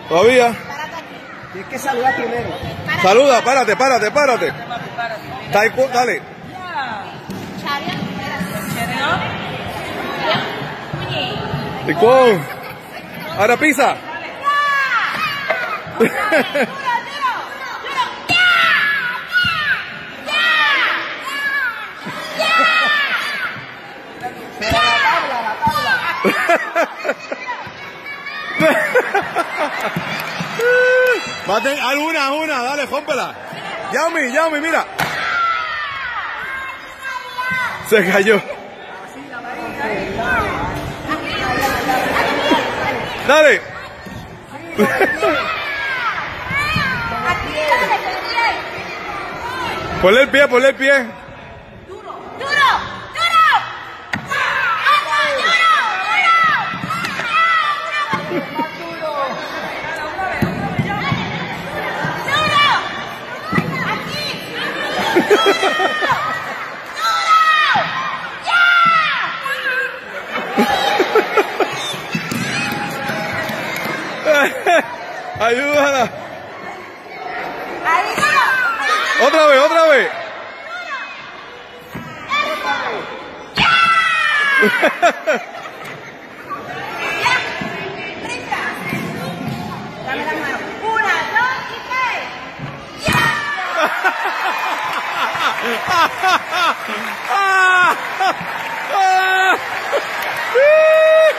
Todavía. Tienes que saludar primero. Saluda, párate. Taiko, dale. Taiko. Ahora pisa. Maten, una, dale, rómpela. Yami, mira. Se cayó. Dale. Ponle el pie. Ayúdala. Otra vez. Dame las manos. 1, 2 y 3.